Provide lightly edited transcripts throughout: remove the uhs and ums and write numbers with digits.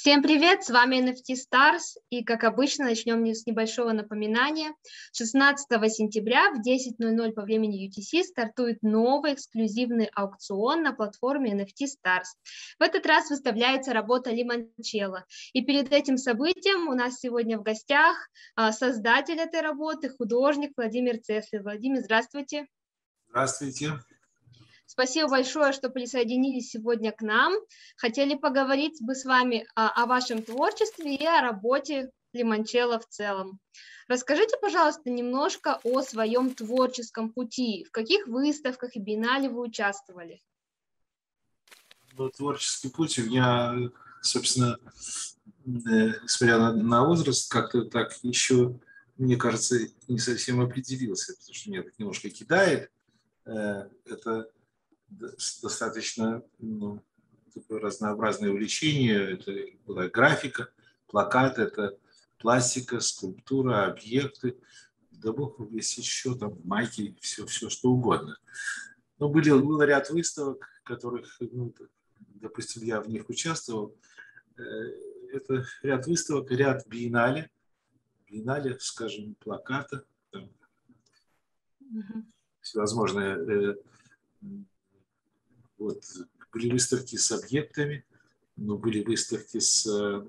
Всем привет, с вами NFT Stars, и как обычно начнем с небольшого напоминания. 16 сентября в 10:00 по времени UTC стартует новый эксклюзивный аукцион на платформе NFT Stars. В этот раз выставляется работа Limoncello, и перед этим событием у нас сегодня в гостях создатель этой работы, художник Владимир Tsesler. Владимир, здравствуйте. Здравствуйте. Спасибо большое, что присоединились сегодня к нам. Хотели поговорить бы с вами о вашем творчестве и о работе Limoncello в целом. Расскажите, пожалуйста, немножко о своем творческом пути. В каких выставках и биеннале вы участвовали? Ну, творческий путь у меня, собственно, несмотря на возраст, как-то так еще, мне кажется, не совсем определился, потому что меня так немножко кидает. Это достаточно такое разнообразное увлечение. Это была графика, плакат, это пластика, скульптура, объекты. Да бог весь еще там майки, все что угодно. Но был ряд выставок, которых, допустим, я в них участвовал. Это ряд выставок, ряд биеннале, скажем, плаката, там, всевозможные. Вот, были выставки с объектами, но были выставки с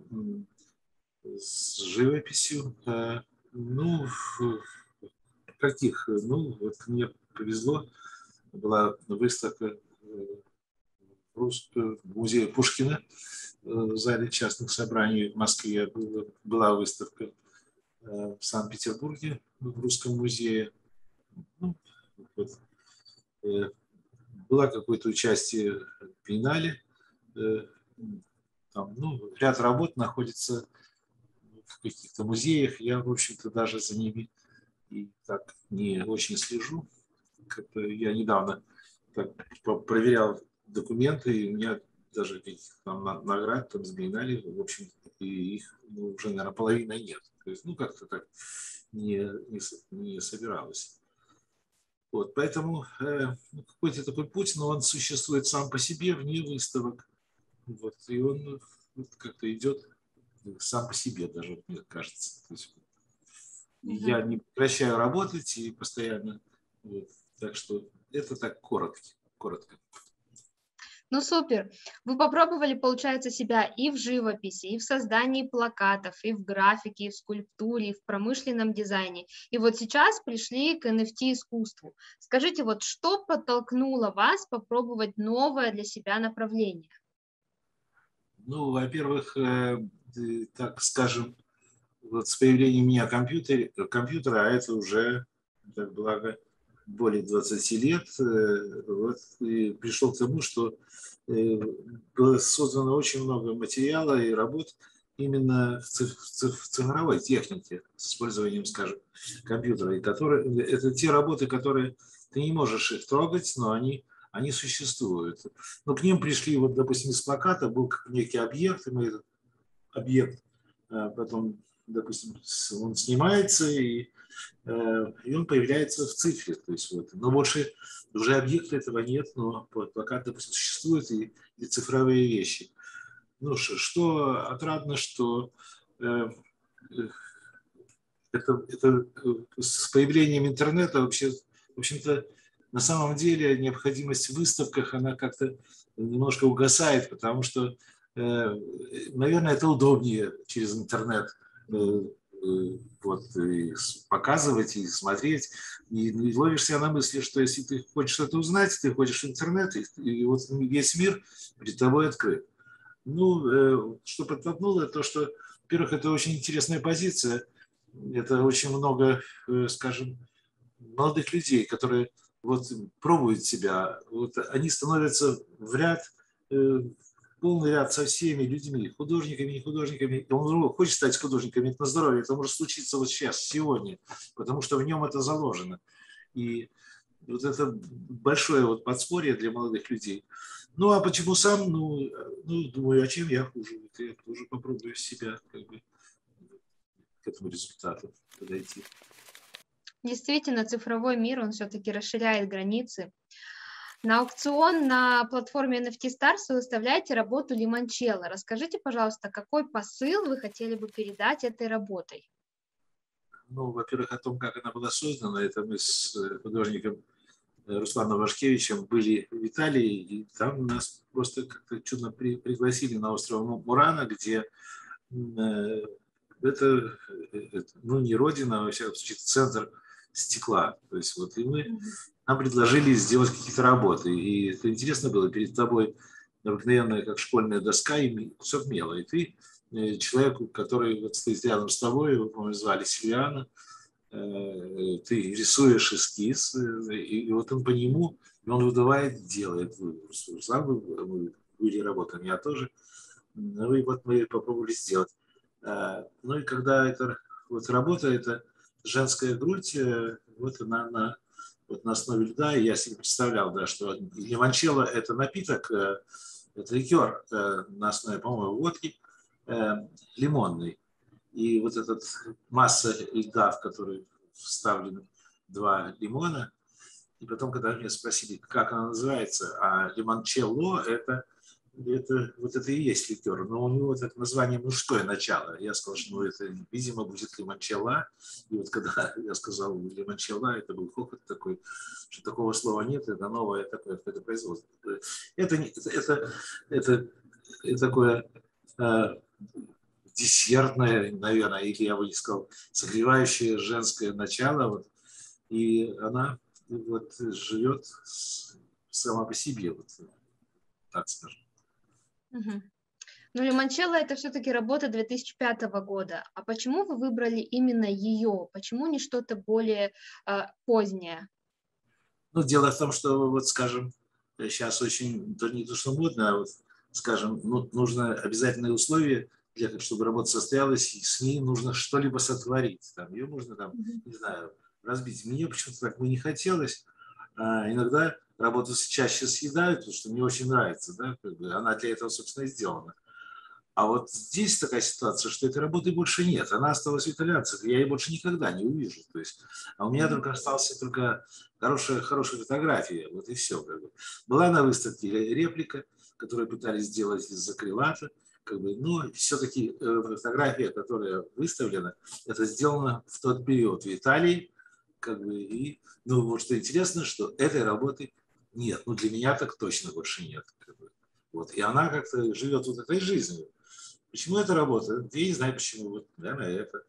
живописью. Ну, каких? Ну, вот мне повезло. Была выставка в музее Пушкина в зале частных собраний в Москве. Была выставка в Санкт-Петербурге в Русском музее. Ну, вот. Было какое-то участие в биеннале. Там, ряд работ находится в каких-то музеях. Я, в общем-то, даже за ними и так не очень слежу. Как-то я недавно так проверял документы, и у меня даже каких-то там наград там с биеннале, в общем, и их уже, наверное, половины нет. То есть, как-то так не собиралось. Вот, поэтому какой-то такой путь, но он существует сам по себе, вне выставок. Вот, и он как-то идет сам по себе даже, мне кажется. То есть, я не прекращаю работать и постоянно. Вот, так что это так коротко. Ну, супер. Вы попробовали, получается, себя и в живописи, и в создании плакатов, и в графике, и в скульптуре, и в промышленном дизайне. И вот сейчас пришли к NFT-искусству. Скажите, вот что подтолкнуло вас попробовать новое для себя направление? Ну, во-первых, так скажем, вот с появлением у меня компьютера, а это уже, так благо, более 20 лет, вот, и пришел к тому, что было создано очень много материала и работ именно в цифровой технике с использованием, скажем, компьютера. И это те работы, которые ты не можешь их трогать, но они существуют. Но к ним пришли, вот, допустим, из плаката был некий объект, и мы этот объект потом, допустим, он снимается, и он появляется в цифре. То есть, вот. Но больше уже объекта этого нет, но плакат, допустим, существует и цифровые вещи. Ну, что отрадно, что это с появлением интернета вообще, в общем-то, на самом деле необходимость в выставках, она как-то немножко угасает, потому что, наверное, это удобнее через интернет вот, и показывать и смотреть. И ловишь себя на мысли, что если ты хочешь что-то узнать, ты ходишь в интернет, и вот весь мир перед тобой открыт. Ну, что подтолкнуло, то, что, во-первых, это очень интересная позиция. Это очень много, скажем, молодых людей, которые вот пробуют себя. Вот они становятся в ряд, полный ряд со всеми людьми, художниками, не художниками. Он хочет стать художником, это на здоровье. Это может случиться вот сейчас, сегодня, потому что в нем это заложено. И вот это большое вот подспорье для молодых людей. Ну, а почему сам? Ну, думаю, а чем я хуже? Я тоже попробую себя как бы к этому результату подойти. Действительно, цифровой мир, он все-таки расширяет границы. На аукцион на платформе NFT Stars вы выставляете работу Limonchella. Расскажите, пожалуйста, какой посыл вы хотели бы передать этой работой? Ну, во-первых, о том, как она была создана. Это мы с художником Русланом Вашкевичем были в Италии, и там нас просто как-то чудно пригласили на остров Мурана, где это, ну, не родина, а, во всяком случае, центр стекла. То есть вот и нам предложили сделать какие-то работы. И это интересно было, перед тобой обыкновенная, как школьная доска и кусок мела. И ты человеку, который вот стоит рядом с тобой, его, по-моему, звали Сильвиана, ты рисуешь эскиз, и вот он по нему, и он выдувает, делает. Руслан, мы были работаем, я тоже. Ну и вот мы попробовали сделать. Ну и когда это вот работа, это женская грудь, вот она вот на основе льда, и я себе представлял, да, что лимончелло – это напиток, это ликер на основе, по-моему, водки, лимонный. И вот эта масса льда, в которой вставлены 2 лимона, и потом, когда меня спросили, как она называется, а лимончелло – это вот это и есть ликер, но у него это название мужское начало. Я сказал, что ну, это, видимо, будет лимончелла. И вот когда я сказал лимончелла, это был хохот такой, что такого слова нет, это новое такое производство. Это такое десертное, наверное, или я бы не сказал, согревающее женское начало. Вот, и она вот живет сама по себе, вот, так скажем. Угу. Но Limonchella это все-таки работа 2005 года. А почему вы выбрали именно ее? Почему не что-то более позднее? Ну, дело в том, что, вот, скажем, сейчас очень, то не то, что модно, а вот, скажем, ну, нужно обязательные условия, для того, чтобы работа состоялась, и с ней нужно что-либо сотворить. Там, ее можно, там, не знаю, разбить. Мне почему-то так бы не хотелось. Иногда работу чаще съедают, потому что мне очень нравится. Да? Она для этого, собственно, и сделана. А вот здесь такая ситуация, что этой работы больше нет. Она осталась в итальянцах, и я ее больше никогда не увижу. То есть, а у меня только осталась только хорошая фотография. Вот и все. Как бы. Была на выставке реплика, которую пытались сделать из акрилата. Как бы, но все-таки фотография, которая выставлена, это сделано в тот период в Италии. Как бы, и, ну, вот что интересно, что этой работы нет. Ну, для меня так точно больше нет. Как бы. Вот. И она как-то живет вот этой жизнью. Почему это работает? Я не знаю, почему. Вот, наверное, это.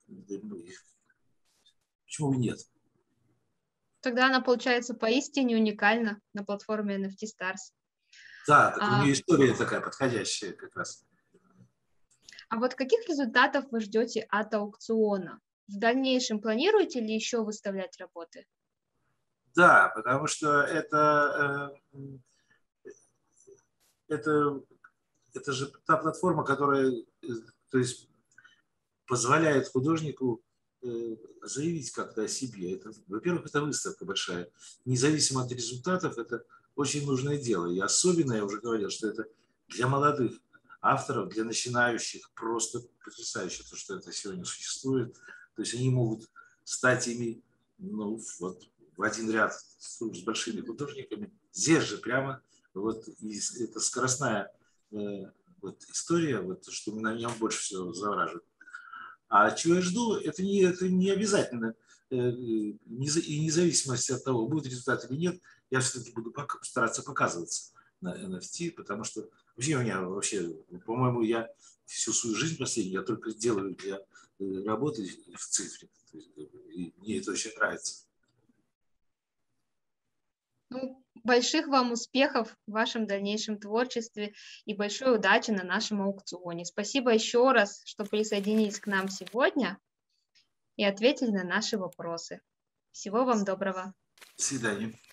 Почему бы нет? Тогда она получается поистине уникальна на платформе NFT Stars. Да, так у нее история такая подходящая как раз. А вот каких результатов вы ждете от аукциона? В дальнейшем планируете ли еще выставлять работы? Да, потому что это же та платформа, которая, то есть, позволяет художнику заявить как-то о себе. Это, во-первых, это выставка большая. Независимо от результатов, это очень нужное дело. И особенно, я уже говорил, что это для молодых авторов, для начинающих просто потрясающе, то, что это сегодня существует. То есть они могут стать ими, ну, вот, в один ряд с большими художниками. Здесь же прямо вот это скоростная вот история, вот, что на нем больше всего завораживает. А чего я жду, это не обязательно. И независимости от того, будет результат или нет, я все-таки буду стараться показываться на NFT, потому что вообще у меня, по-моему, я всю свою жизнь последнюю я только делаю для работы в цифре. И мне это очень нравится. Ну, больших вам успехов в вашем дальнейшем творчестве и большой удачи на нашем аукционе. Спасибо еще раз, что присоединились к нам сегодня и ответили на наши вопросы. Всего вам доброго. До свидания.